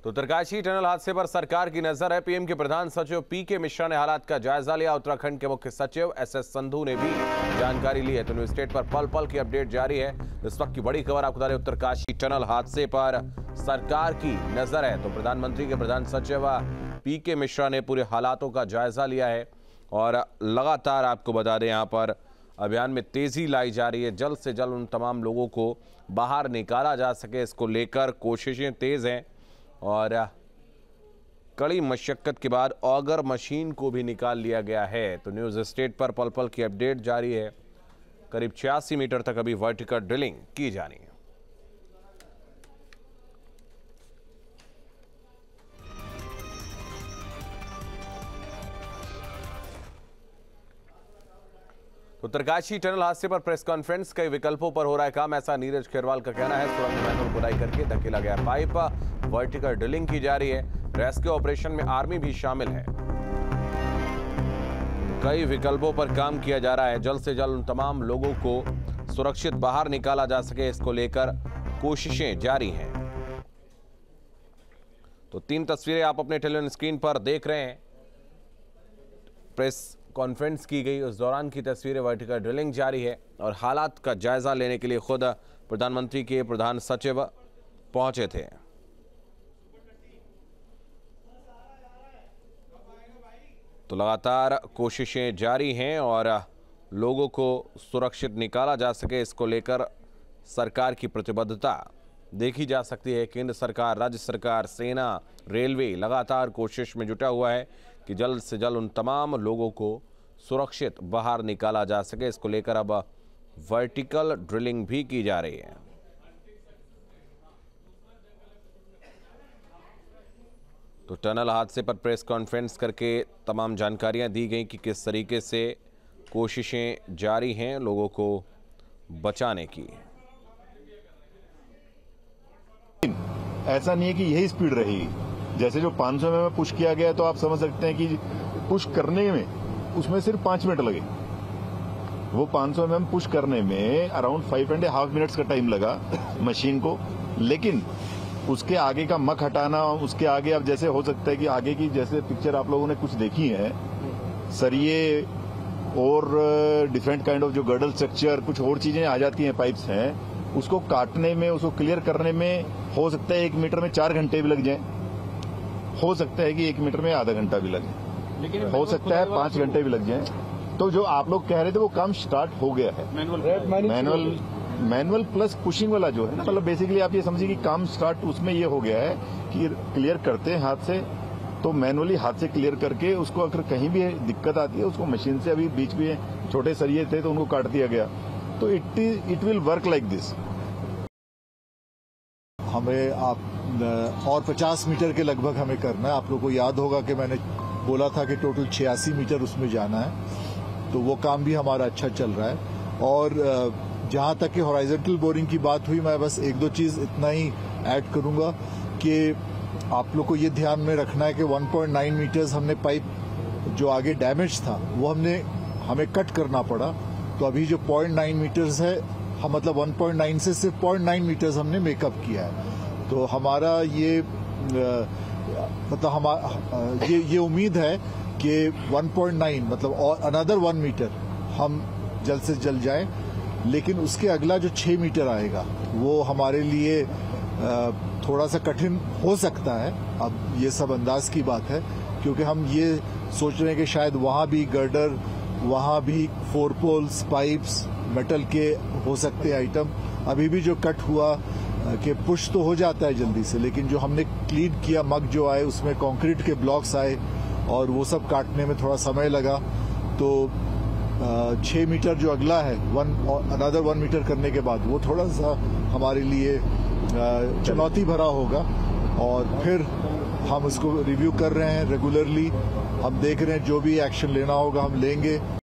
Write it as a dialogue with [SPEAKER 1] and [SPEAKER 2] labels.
[SPEAKER 1] तो उत्तरकाशी टनल हादसे पर सरकार की नजर है। पीएम के प्रधान सचिव पीके मिश्रा ने हालात का जायजा लिया। उत्तराखंड के मुख्य सचिव एसएस संधू ने भी जानकारी ली है। तो न्यूज स्टेट पर पल पल की अपडेट जारी है। इस वक्त की बड़ी खबर आपको बता दें, उत्तरकाशी टनल हादसे पर सरकार की नजर है। तो प्रधानमंत्री के प्रधान सचिव पीके मिश्रा ने पूरे हालातों का जायजा लिया है और लगातार आपको बता दें, यहाँ पर अभियान में तेजी लाई जा रही है। जल्द से जल्द उन तमाम लोगों को बाहर निकाला जा सके, इसको लेकर कोशिशें तेज हैं और कड़ी मशक्कत के बाद ऑगर मशीन को भी निकाल लिया गया है। तो न्यूज स्टेट पर पल पल की अपडेट जारी है। करीब 86 मीटर तक अभी वर्टिकल ड्रिलिंग की जानी है। उत्तरकाशी टनल हादसे पर प्रेस कॉन्फ्रेंस, कई विकल्पों पर हो रहा है काम, ऐसा नीरज खेरवाल का कहना है। सुरंग मैनुअल खुदाई करके धकेला गया पाइप, वर्टिकल ड्रिलिंग की जा रही है। रेस्क्यू ऑपरेशन में आर्मी भी शामिल है। कई विकल्पों पर काम किया जा रहा है। जल्द से जल्द उन तमाम लोगों को सुरक्षित बाहर निकाला जा सके, इसको लेकर कोशिशें जारी हैं। तो 3 तस्वीरें आप अपने टेलीविजन स्क्रीन पर देख रहे हैं। प्रेस कॉन्फ्रेंस की गई, उस दौरान की तस्वीरें, वर्टिकल ड्रिलिंग जारी है और हालात का जायजा लेने के लिए खुद प्रधानमंत्री के प्रधान सचिव पहुंचे थे। तो लगातार कोशिशें जारी हैं और लोगों को सुरक्षित निकाला जा सके, इसको लेकर सरकार की प्रतिबद्धता देखी जा सकती है। केंद्र सरकार, राज्य सरकार, सेना, रेलवे लगातार कोशिश में जुटा हुआ है कि जल्द से जल्द उन तमाम लोगों को सुरक्षित बाहर निकाला जा सके। इसको लेकर अब वर्टिकल ड्रिलिंग भी की जा रही है। तो टनल हादसे पर प्रेस कॉन्फ्रेंस करके तमाम जानकारियां दी गई कि किस तरीके से कोशिशें जारी हैं लोगों को बचाने की।
[SPEAKER 2] ऐसा नहीं है कि यही स्पीड रहेगी। जैसे जो 500 में पुश किया गया, तो आप समझ सकते हैं कि पुश करने में उसमें सिर्फ 5 मिनट लगे। वो 500 mm पुश करने में अराउंड 5.5 मिनट्स का टाइम लगा मशीन को। लेकिन उसके आगे का मक हटाना, उसके आगे अब जैसे हो सकता है कि आगे की जैसे पिक्चर आप लोगों ने कुछ देखी है, सरिये और डिफरेंट काइंड ऑफ जो गर्डल स्ट्रक्चर, कुछ और चीजें आ जाती हैं, पाइप्स हैं, उसको काटने में, उसको क्लियर करने में हो सकता है 1 मीटर में 4 घंटे भी लग जाए, हो सकता है कि 1 मीटर में आधा घंटा भी लगे, लेकिन हो सकता है 5 घंटे भी लग जाए। तो जो आप लोग कह रहे थे वो काम स्टार्ट हो गया है। मैनुअल प्लस पुशिंग वाला जो है ना, मतलब बेसिकली आप ये समझिए कि काम स्टार्ट उसमें ये हो गया है कि क्लियर करते हैं हाथ से, तो मैनुअली हाथ से क्लियर करके उसको अगर कहीं भी दिक्कत आती है उसको मशीन से, अभी बीच में छोटे सरिये थे तो उनको काट दिया गया। तो it will work like this.
[SPEAKER 3] हमें आप और 50 मीटर के लगभग हमें करना है। आप लोगों को याद होगा कि मैंने बोला था कि टोटल 86 मीटर उसमें जाना है, तो वो काम भी हमारा अच्छा चल रहा है। और जहां तक कि हॉरिजॉन्टल बोरिंग की बात हुई, मैं बस 1-2 चीज इतना ही ऐड करूंगा कि आप लोग को ये ध्यान में रखना है कि 1.9 मीटर्स हमने पाइप जो आगे डैमेज था वो हमें कट करना पड़ा। तो अभी जो 0.9 मीटर्स है, हम मतलब 1.9 से सिर्फ 0.9 मीटर्स हमने मेकअप किया है। तो हमारा ये मतलब ये उम्मीद है कि 1.9 मतलब और अनदर 1 मीटर हम जल्द से जल्द जाएं। लेकिन उसके अगला जो 6 मीटर आएगा वो हमारे लिए थोड़ा सा कठिन हो सकता है। अब ये सब अंदाज की बात है, क्योंकि हम ये सोच रहे हैं कि शायद वहां भी गर्डर, वहां भी 4 पोल्स, पाइप्स, मेटल के हो सकते आइटम। अभी भी जो कट हुआ कि पुश तो हो जाता है जल्दी से, लेकिन जो हमने क्लीन किया मग जो आए उसमें कंक्रीट के ब्लॉक्स आए और वो सब काटने में थोड़ा समय लगा। तो 6 मीटर जो अगला है, अनदर 1 मीटर करने के बाद, वो थोड़ा सा हमारे लिए चुनौती भरा होगा। और फिर हम इसको रिव्यू कर रहे हैं रेगुलरली, हम देख रहे हैं जो भी एक्शन लेना होगा हम लेंगे।